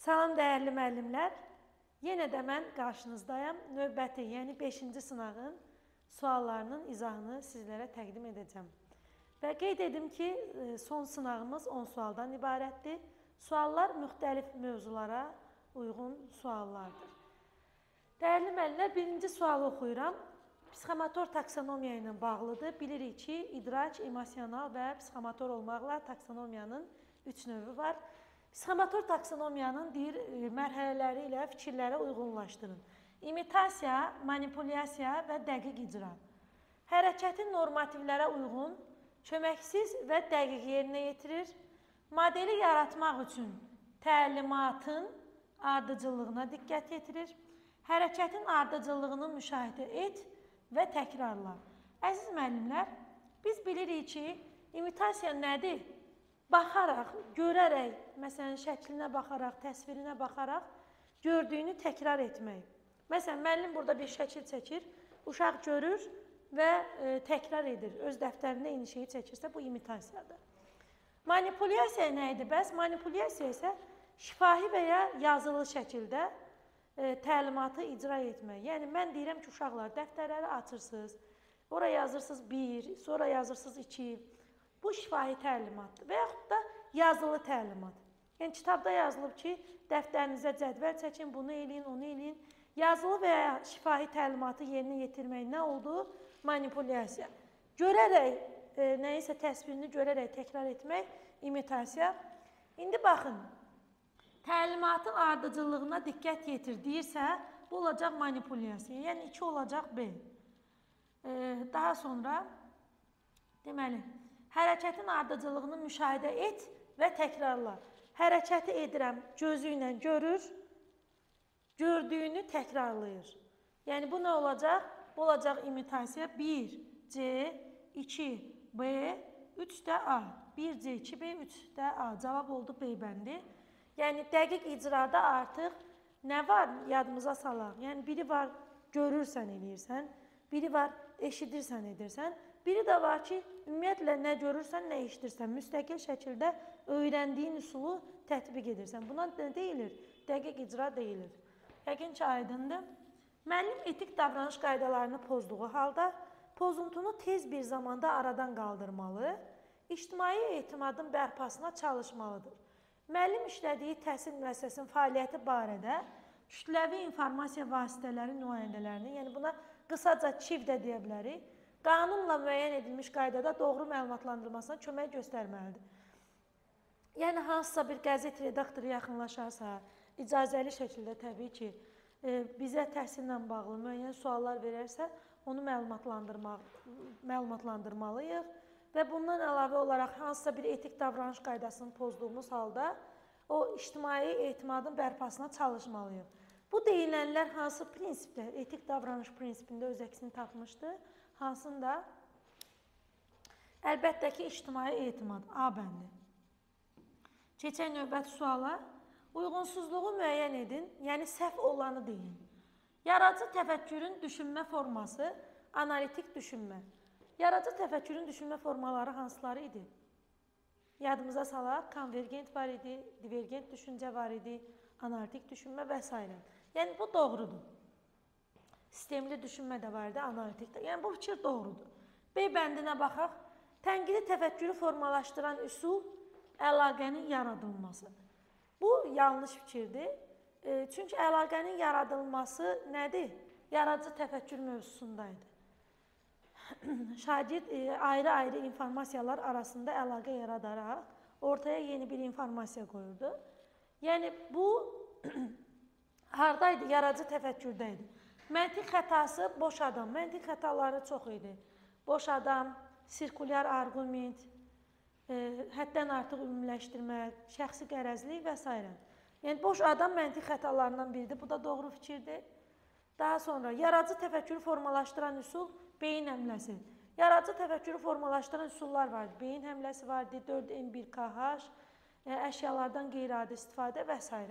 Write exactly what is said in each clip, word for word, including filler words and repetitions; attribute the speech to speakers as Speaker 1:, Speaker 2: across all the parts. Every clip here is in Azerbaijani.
Speaker 1: Salam dəyərli müəllimlər. Yenə də mən qarşınızdayım. Növbəti, yəni beşinci sınağın suallarının izahını sizlərə təqdim edəcəm. Və qeyd edim ki, son sınağımız on sualdan ibarətdir. Suallar müxtəlif mövzulara uyğun suallardır. Dəyərli müəllimlər, birinci sualı oxuyuram. Psixomotor taksonomiya ilə bağlıdır. Bilirik ki, idrac, emosional və psixomotor olmaqla taksonomiyanın üç növü var. Psixomotor taksonomiyanın deyir, mərhələləri ilə fikirlərə uyğunlaşdırın. İmitasiya, manipulyasiya və dəqiq icra. Hərəkətin normativlərə uyğun, köməksiz və dəqiq yerinə yetirir. Modeli yaratmaq üçün təlimatın ardıcıllığına diqqət yetirir. Hərəkətin ardıcıllığını müşahidə et və təkrarla. Əziz müəllimlər, biz bilirik ki, imitasiya nədir? Baxaraq, görərək, məsələn, şəklinə baxaraq, təsvirinə baxaraq gördüyünü təkrar etmək. Məsələn, müəllim burada bir şəkil çəkir, uşaq görür və e, təkrar edir. Öz dəftərində eyni şeyi çəkirsə, bu imitasiyadır. Manipulyasiya nə idi bəs? Manipulyasiya isə şifahi və ya yazılı şəkildə e, təlimatı icra etmək. Yəni, mən deyirəm ki, uşaqlar dəftərləri açırsınız, oraya yazırsınız bir, sonra yazırsınız iki. Bu şifahi təlimatdır və yaxud da yazılı təlimat. Yəni, kitabda yazılıb ki, dəftərinizə cədvəl çəkin, bunu eləyin, onu eləyin. Yazılı və ya şifahi təlimatı yerinə yetirmək nə oldu? Manipulyasiya. Görərək, e, nəyisə təsvirini görərək təkrar etmək, imitasiya. İndi baxın, təlimatın ardıcıllığına diqqət yetir deyirsə, bu olacaq manipulyasiya. Yəni, iki olacaq B. E, daha sonra, deməli, hərəkətin ardıcıllığını müşahidə et və təkrarla. Hərəkəti edirəm, gözü ilə görür, gördüyünü təkrarlayır. Yəni, bu nə olacaq? Bu olacaq imitasiya bir C, iki B, üç də A. bir C, iki B, üç də A. Cavab oldu B bəndi. Yəni, dəqiq icrada artıq nə var? Yadımıza salaq. Yəni, biri var, görürsən, eləyirsən. Biri var, eşidirsən, edirsən. Biri də var ki, ümumiyyətlə nə görürsən, nə eşidirsən, müstəqil şəkildə öyrəndiyin üsulu tətbiq edirsən. Buna nə deyilir? Dəqiq icra deyilir. Yəqin ki, aydındır. Müəllim etik davranış qaydalarını pozduğu halda pozuntunu tez bir zamanda aradan qaldırmalı, ictimai etimadın bərpasına çalışmalıdır. Müəllim işlədiyi təhsil müəssisəsinin fəaliyyəti barədə kütləvi informasiya vasitələri nümayəndələrini, yəni buna qısaca ÇİV də deyə bilərik, qanunla müəyyən edilmiş qaydada doğru məlumatlandırılmasına kömək göstərməlidir. Yəni, hansısa bir qəzet redaktoru yaxınlaşarsa, icazəli şəkildə təbii ki, bizə təhsillə bağlı müəyyən suallar verərsə, onu məlumatlandırmalıyıq və bundan əlavə olaraq hansısa bir etik davranış qaydasını pozduğumuz halda o ictimai etimadın bərpasına çalışmalıyıq. Bu deyilənlər hansı prinsiplər, etik davranış prinsipində öz əksini tapmışdır? Hansında? Əlbəttə ki, ictimai etimad, A bəndi. Keçək növbəti suala. Uyğunsuzluğu müəyyən edin, yəni səhv olanı deyin. Yaradıcı təfəkkürün düşünmə forması, analitik düşünmə. Yaradıcı təfəkkürün düşünmə formaları hansıları idi? Yadımıza salaq, konvergent var idi, divergent düşüncə var idi, analitik düşünmə və s. Yəni, bu doğrudur. Sistemli düşünmə də var idi, analitik də. Yəni, bu fikir doğrudur. B bəndinə baxaq. Tənqidi təfəkkürü formalaşdıran üsul əlaqənin yaradılmasıdır. Bu, yanlış fikirdir. E, çünki əlaqənin yaradılması nədir? Yaradıcı təfəkkür mövzusundaydı. Şagird e, ayrı-ayrı informasiyalar arasında əlaqə yaradaraq ortaya yeni bir informasiya qoyurdu. Yəni, bu haradaydı? Yaradıcı təfəkkürdəydi. Məntiq xətası boş adam. Məntiq xətaları çox idi. Boş adam, sirkulyar arqument, e, həddən artıq ümumiləşdirmək, şəxsi qərəzlik və s. Yəni, boş adam məntiq xətalarından biridir. Bu da doğru fikirdir. Daha sonra, yaradıcı təfəkkürü formalaşdıran üsul beyin həmləsi. Yaradıcı təfəkkürü formalaşdıran üsullar vardı. Beyin həmləsi vardı, dörd M bir K H, e, əşyalardan qeyri-adi istifadə və s.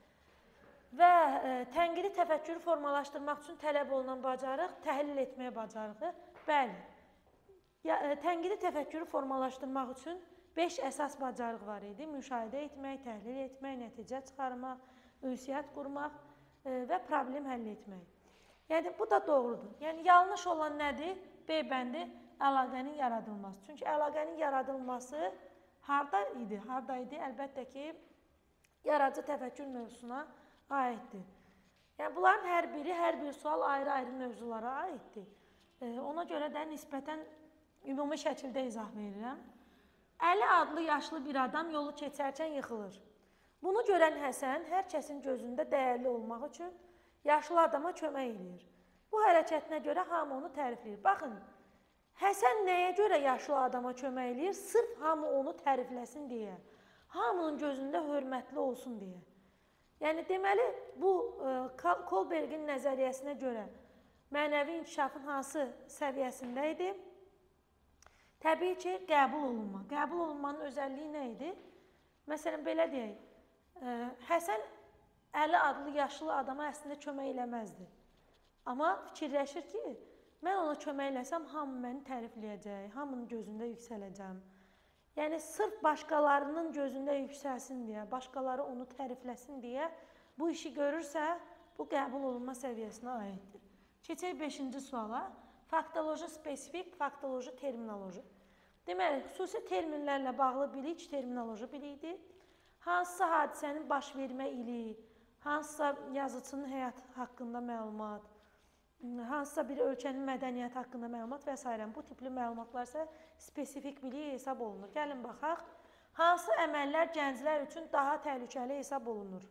Speaker 1: Və e, tənqidi təfəkkürü formalaşdırmaq üçün tələb olunan bacarıq, təhlil etməyə bacarığı. Bəli, ya, e, tənqidi təfəkkürü formalaşdırmaq üçün beş əsas bacarıq var idi. Müşahidə etmək, təhlil etmək, nəticə çıxarmaq, ünsiyyət qurmaq e, və problem həll etmək. Yəni, bu da doğrudur. Yəni, yanlış olan nədir? B bəndi əlaqənin yaradılması. Çünki əlaqənin yaradılması harada idi? Harada idi? Əlbəttə ki, yaradıcı təfəkkür mövzusuna aiddir. Yəni, bunların hər biri, hər bir sual ayrı-ayrı mövzulara aiddir. E, ona görə də nisbətən ümumi şəkildə izah verirəm. Əli adlı yaşlı bir adam yolu keçərkən yıxılır. Bunu görən Həsən hər kəsin gözündə dəyərli olmaq üçün yaşlı adama kömək edir. Bu hərəkətinə görə hamı onu tərifləyir. Baxın, Həsən nəyə görə yaşlı adama kömək edir? Sırf hamı onu tərifləsin deyə. Hamının gözündə hörmətli olsun deyə. Yəni, deməli, bu Kohlbergin nəzəriyyəsinə görə mənəvi inkişafın hansı səviyyəsində idi? Təbii ki, qəbul olunma. Qəbul olunmanın özəlliyi nə idi? Məsələn, belə deyək, Həsən Əli adlı yaşlı adama əslində kömək eləməzdi. Amma fikirləşir ki, mən ona kömək eləsəm, hamı məni tərifləyəcək, hamının gözündə yüksələcəm. Yəni, sırf başqalarının gözündə yüksəlsin deyə, başqaları onu tərifləsin deyə bu işi görürsə, bu qəbul olunma səviyyəsinə aiddir. Keçək beşinci suala. Faktoloji spesifik, faktoloji terminoloji. Deməli, xüsusi terminlərlə bağlı bilik terminoloji bilikdir. Hansısa hadisənin baş vermə ili, hansısa yazıcının həyat haqqında məlumat, hansısa bir ölkənin mədəniyyəti haqqında məlumat və s. Bu tipli məlumatlar isə spesifik bilik hesab olunur. Gəlin baxaq, hansı əməllər gənclər üçün daha təhlükəli hesab olunur?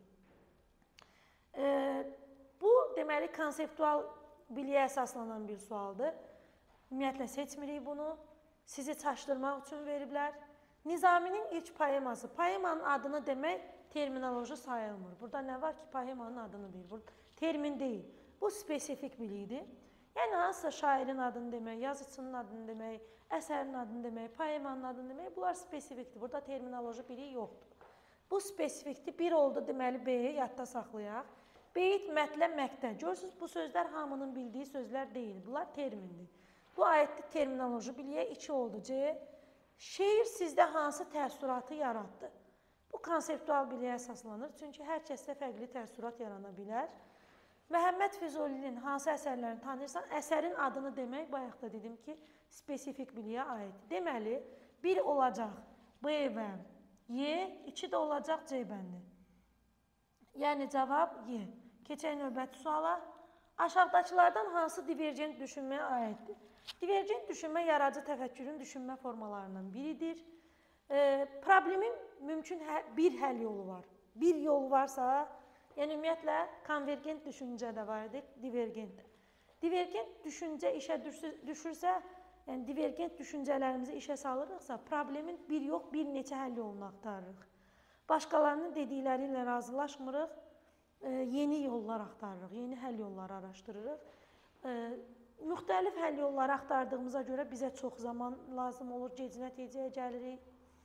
Speaker 1: E, bu, deməli, konseptual biliyə əsaslanan bir sualdır. Ümumiyyətlə, seçmirik bunu. Sizi çaşdırmaq üçün veriblər. Nizaminin ilk poeması. Poemanın adını demək terminoloji sayılmır. Burada nə var ki, poemanın adını deyil. Burada termin deyil. Bu spesifik bilikdir. Yəni, hansısa şairin adını demək, yazıcının adını demək, əsərin adını demək, poemanın adını demək, bunlar spesifikdir. Burada terminoloji bilik yoxdur. Bu spesifikdir. Bir oldu, deməli, B-yi yadda saxlayaq. Beyit, mətləb, məqtə. Görürsünüz, bu sözlər hamının bildiyi sözlər deyil. Bunlar termindir. Bu aiddir terminoloji biliyə. İki oldu. C. Şeir sizdə hansı təəssüratı yaratdı? Bu konseptual biliyə əsaslanır. Çünki hər kəsdə fərqli təəssürat yarana bilər. Məhəmməd Füzulinin hansı əsərlərini tanıyırsan, əsərin adını demək, bayaq da dedim ki, spesifik biliyə aiddir. Deməli, bir olacaq B və Y, iki də olacaq C bəndi. Yəni, cavab Y. Keçək növbəti suala. Aşağıdakılardan hansı divergent düşünməyə aiddir? Divergent düşünmə yaradıcı təfəkkürün düşünmə formalarından biridir. E, problemin mümkün hə, bir həll yolu var. Bir yolu varsa, yəni ümumiyyətlə konvergent düşüncə də var idi, divergent. Divergent düşüncə işə düşürsə, yəni divergent düşüncələrimizi işə salırıqsa, problemin bir yox, bir neçə həll yolunu axtarırıq. Başqalarının dedikləri ilə razılaşmırıq, e, yeni yollar axtarırıq, yeni həll yolları araşdırırıq. E, müxtəlif həll yolları axtardığımıza görə bizə çox zaman lazım olur, gec nəticəyə gəlirik.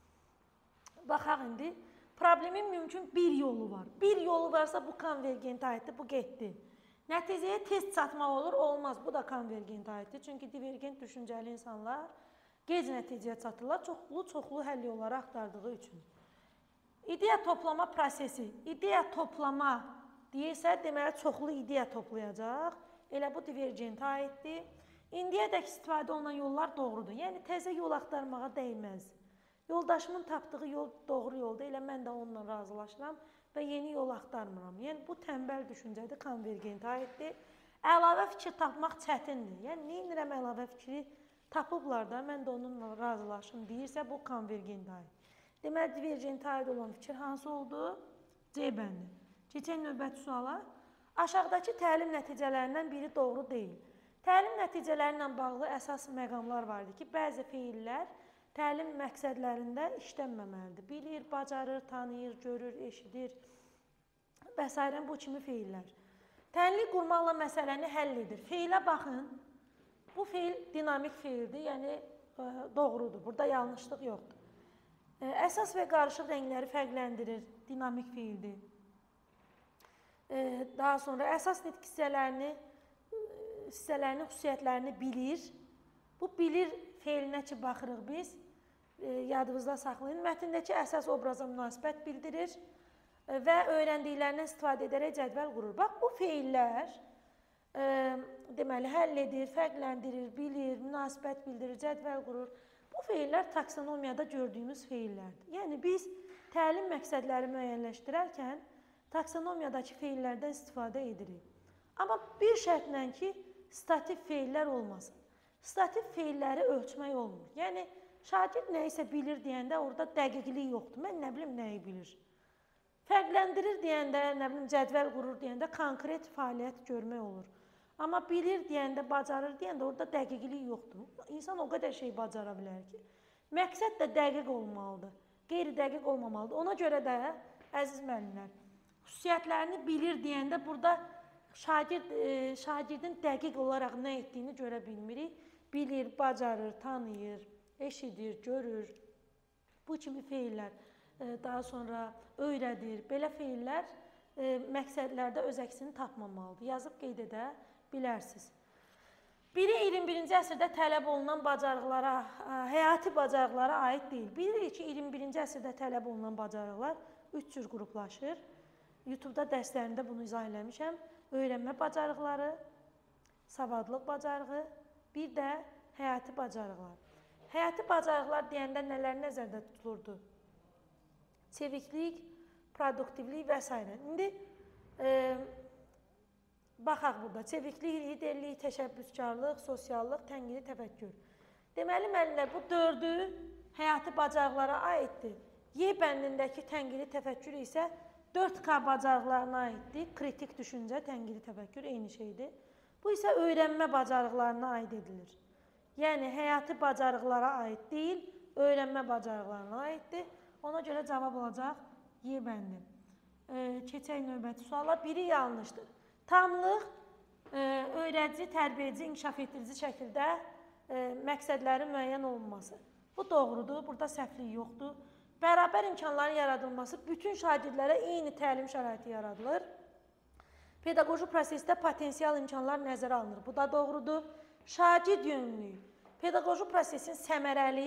Speaker 1: Baxaq indi, problemin mümkün bir yolu var. Bir yolu varsa bu konvergent aiddir, bu getdi. Nəticəyə tez çatmaq olur, olmaz, bu da konvergent aiddir. Çünki divergent düşüncəli insanlar gec nəticəyə çatırlar, çoxlu-çoxlu həll yolları axtardığı üçün. İdeya toplama prosesi. İdeya toplama deyirsə, deməli, çoxlu ideya toplayacaq. Elə bu divergent aiddir. İndiyədək istifadə olunan yollar doğrudur. Yəni, təzə yol axtarmağa dəyməz. Yoldaşımın tapdığı yol doğru yolda, elə mən də onunla razılaşıram və yeni yol axtarmıram. Yəni, bu tənbəl düşüncədir, konvergent aiddir. Əlavə fikir tapmaq çətindir. Yəni, neyinirəm əlavə fikri tapıblar da, mən də onunla razılaşım deyirsə, bu konvergent aid. Deməli, divergent aid olan fikir hansı oldu? C bəndi. Keçək növbəti suala. Aşağıdakı təlim nəticələrindən biri doğru deyil. Təlim nəticələri ilə bağlı əsas məqamlar vardır ki, bəzi feillər təlim məqsədlərində işlənməməlidir. Bilir, bacarır, tanıyır, görür, eşidir və s. bu kimi feillər. Tənlik qurmaqla məsələni həll edir. Feilə baxın, bu feil dinamik feildir, yəni doğrudur, burada yanlışlıq yoxdur. Əsas və qarışıq rəngləri fərqləndirir, dinamik feildir. Daha sonra əsas nitq hissələrini, hissələrinin xüsusiyyətlərini bilir. Bu bilir feilinə ki, baxırıq biz. e, yadınızda saxlayın. Mətndəki əsas obraza münasibət bildirir e, və öyrəndiklərindən istifadə edərək cədvəl qurur. Bax, bu feillər e, deməli, həll edir, fərqləndirir, bilir, münasibət bildirir, cədvəl qurur. Bu feillər taksonomiyada gördüyümüz feillərdir. Yəni, biz təlim məqsədləri müəyyənləşdirərkən taksonomiyadakı feillərdən istifadə edirik. Amma bir şərtlə ki, stativ feillər olmasın. Stativ feilləri ölçmək olmur. Yəni, şagird nəyisə bilir deyəndə orada dəqiqlik yoxdur. Mən nə bilim nəyi bilir. Fərqləndirir deyəndə, nə bilim cədvəl qurur deyəndə konkret fəaliyyət görmək olur. Amma bilir deyəndə, bacarır deyəndə orada dəqiqlik yoxdur. İnsan o qədər şey bacara bilər ki. Məqsəd də dəqiq olmalıdır. Qeyri-dəqiq olmamalıdır. Ona görə də, əziz müəllimlər, xüsusiyyətlərini bilir deyəndə burada şagird, e, şagirdin dəqiq olaraq nə etdiyini görə bilmirik. Bilir, bacarır, tanıyır, eşidir, görür. Bu kimi feillər e, daha sonra öyrədir. Belə feillər e, məqsədlərdə öz əksini tapmamalıdır. Yazıb qeyd edə bilərsiniz. Biri iyirmi birinci əsrdə tələb olunan bacarıqlara, həyati bacarıqlara aid deyil. Bilirik ki, iyirmi birinci əsrdə tələb olunan bacarıqlar üç cür qruplaşır. YouTube-da dərslərində bunu izah eləmişəm. Öyrənmə bacarıqları, savadlıq bacarığı, bir də həyati bacarıqlar. Həyati bacarıqlar deyəndə nələr nəzərdə tutulurdu? Çeviklik, produktivlik və s. İndi e, baxaq burada. Çeviklik, liderlik, təşəbbüskarlıq, sosiallıq, tənqidi təfəkkür. Deməli, müəllimlər, bu dördü həyati bacarıqlara aiddir. Y bəndindəki tənqidi təfəkkür isə dörd K bacarıqlarına aiddir. Kritik düşüncə, tənqidi təfəkkür eyni şeydir. Bu isə öyrənmə bacarıqlarına aid edilir. Yəni, həyati bacarıqlara aid deyil, öyrənmə bacarıqlarına aiddir. Ona görə cavab olacaq Y bəndi. E, keçək növbəti suala. Biri yanlışdır. Tamlıq, e, öyrədici, tərbiyəci, inkişaf etdirici şəkildə e, məqsədlərin müəyyən olunması. Bu doğrudur, burada səhvlik yoxdur. Bərabər imkanların yaradılması, bütün şagirdlərə eyni təlim şəraiti yaradılır. Pedaqoji prosesdə potensial imkanlar nəzərə alınır. Bu da doğrudur. Şagird yönlülüyü, pedaqoji prosesin səmərəli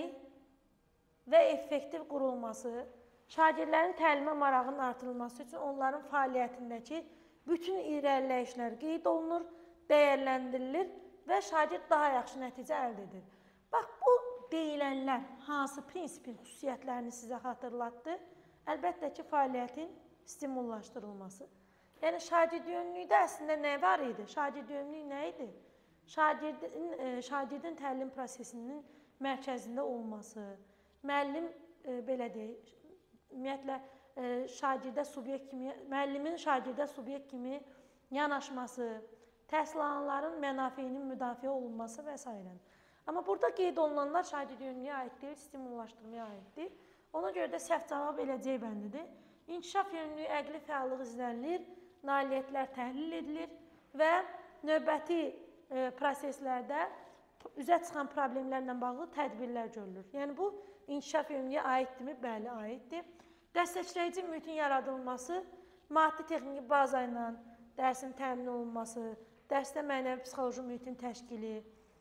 Speaker 1: və effektiv qurulması, şagirdlərin təlimə marağının artırılması üçün onların fəaliyyətindəki bütün irəliləyişlər qeyd olunur, dəyərləndirilir və şagird daha yaxşı nəticə əldə edir. Bax, bu deyilənlər hansı prinsipin xüsusiyyətlərini sizə xatırlatdı? Əlbəttə ki, fəaliyyətin stimullaşdırılması. Yəni, şagird yönlülükdə əslində nə var idi? Şagird yönlülük nə idi? Şagirdin, e, şagirdin təlim prosesinin mərkəzində olması, müəllim, e, belə deyək, ümumiyyətlə, e, şagirdə subyekt kimi, müəllimin şagirdə subyekt kimi yanaşması, təhsil alanların mənafeyinin müdafiə olunması və s. Amma burada qeyd olunanlar şagird yönlülüyə aid deyil, stimullaşdırmaya aiddir. Ona görə də səhv cavab elə C bəndidir. İnkişaf yönlülüyü əqli fəallıq izlənilir, nailiyyətlər təhlil edilir və növbəti e, proseslərdə üzə çıxan problemlərlə bağlı tədbirlər görülür. Yəni, bu inkişaf yönlülüyə aiddirmi? Bəli, aiddir. Dəstəkləyici mühitin yaradılması, maddi texniki baza ilə dərsin təmin olunması, dərsdə mənəvi psixoloji mühitin təşkili,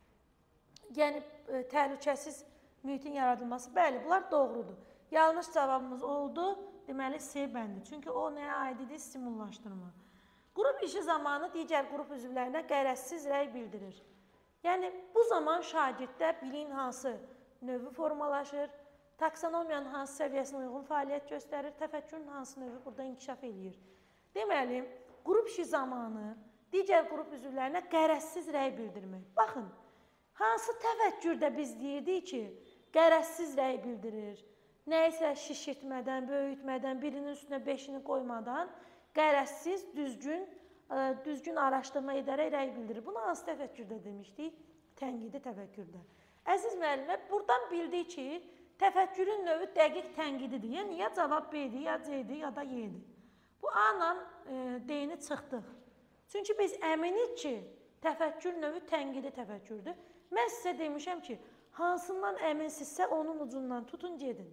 Speaker 1: yəni təhlükəsiz mühitin yaradılması, bəli, bunlar doğrudur. Yanlış cavabımız oldu, deməli C bəndi. Çünki o nəyə aid idi? Stimullaşdırma. Qrup işi zamanı digər qrup üzvlərinə qərəzsiz rəy bildirir. Yəni, bu zaman şagirddə bilin hansı növü formalaşır, taksonomiyanın hansı səviyyəsinə uyğun fəaliyyət göstərir, təfəkkürün hansı növü burada inkişaf edir. Deməli, qrup işi zamanı digər qrup üzvlərinə qərəzsiz rəy bildirmək. Baxın, hansı təfəkkürdə biz deyirdik ki, qərəzsiz rəy bildirir, nəyisə şişirtmədən, böyütmədən, birinin üstünə beşini qoymadan qərəzsiz, düzgün, düzgün araşdırma edərək rəy bildirir. Bunu hansı təfəkkürdə demişdik? Tənqidi təfəkkürdə. Əziz müəllimlər, buradan bildik ki, təfəkkürün növü dəqiq tənqididir. Yəni, ya cavab B-dir, ya C-dir, ya da Y-dir. Bu A-la D-ni çıxdıq. Çünki biz əminik ki, təfəkkür növü tənqidi təfəkkürdür. Mən sizə demişəm ki, hansından əminsizsə onun ucundan tutun, gedin.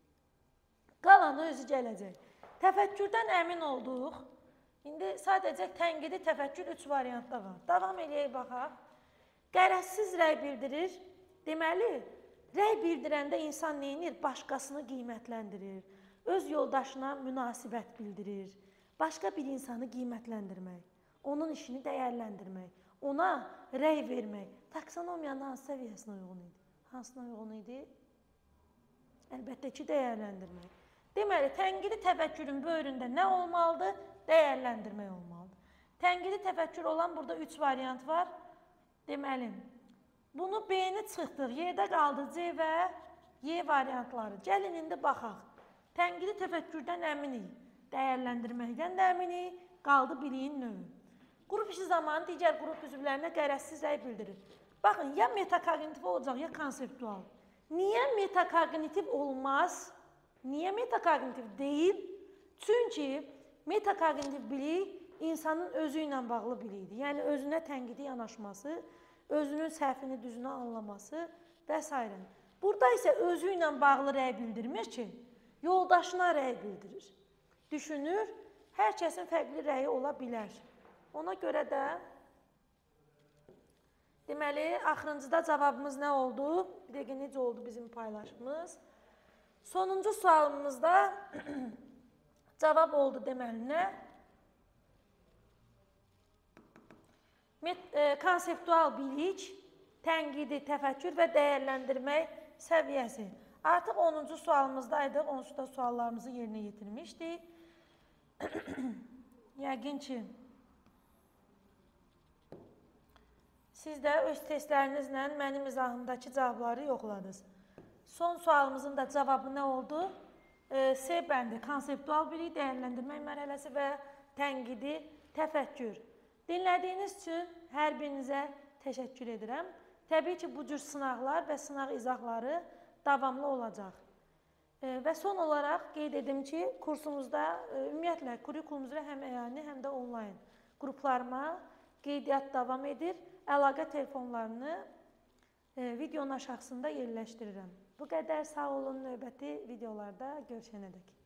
Speaker 1: Qalanı özü gələcək. Təfəkkürdən əmin olduq. İndi sadəcə tənqidi təfəkkür üç variantda var. Davam eləyək, baxaq. Qərəzsiz rəy bildirir. Deməli, Rəy bildirəndə insan neyinir? Başqasını qiymətləndirir, öz yoldaşına münasibət bildirir, başqa bir insanı qiymətləndirmək, onun işini dəyərləndirmək, ona rəy vermək. Taksonomiyanın hansı səviyyəsinə uyğun idi? Hansına uyğun idi? Əlbəttə ki, dəyərləndirmək. Deməli, tənqidi təfəkkürün böyründə nə olmalıdır? Dəyərləndirmək olmalıdır. Tənqidi təfəkkür olan burada üç variant var. Deməli, bunu B-ni çıxdıq, Y-də qaldı C və Y variantları. Gəlin, indi baxaq. Tənqidi təfəkkürdən əminik, dəyərləndirməkdən də əminik, qaldı biliyin növü. Qrup işi zamanı digər qrup üzvlərinə qərəzsiz rəy bildirir. Baxın, ya metakognitiv olacaq, ya konseptual. Niyə metakognitiv olmaz? Niyə metakognitiv deyil? Çünki metakognitiv bilik insanın özü ilə bağlı bilikdir. Yəni, özünə tənqidi yanaşması, özünün səhvini düzünü anlaması və s. Burada isə özü ilə bağlı rəy bildirmir ki, yoldaşına rəy bildirir. Düşünür, hər kəsin fərqli rəyi ola bilər. Ona görə də, deməli, axırıncıda cavabımız nə oldu? Bir dəqiqə, necə oldu bizim paylaşımız? Sonuncu sualımızda cavab oldu deməli nə? Konseptual bilik, tənqidi təfəkkür və dəyərləndirmək səviyyəsi. Artıq onuncu sualımızdaydıq, onsuz da suallarımızı yerinə yetirmişdik. Yəqin ki, siz də öz testlərinizlə mənim izahımdakı cavabları yoxladınız. Son sualımızın da cavabı nə oldu? C bəndi, konseptual bilik, dəyərləndirmək mərhələsi və tənqidi təfəkkür. Dinlədiyiniz üçün hər birinizə təşəkkür edirəm. Təbii ki, bu cür sınaqlar və sınaq izahları davamlı olacaq. Və son olaraq qeyd edim ki, kursumuzda, ümumiyyətlə, kurikulumuzda həm əyani, həm də onlayn qruplarıma qeydiyyat davam edir. Əlaqə telefonlarını videonun aşağısında yerləşdirirəm. Bu qədər, sağ olun, növbəti videolarda görüşənədək.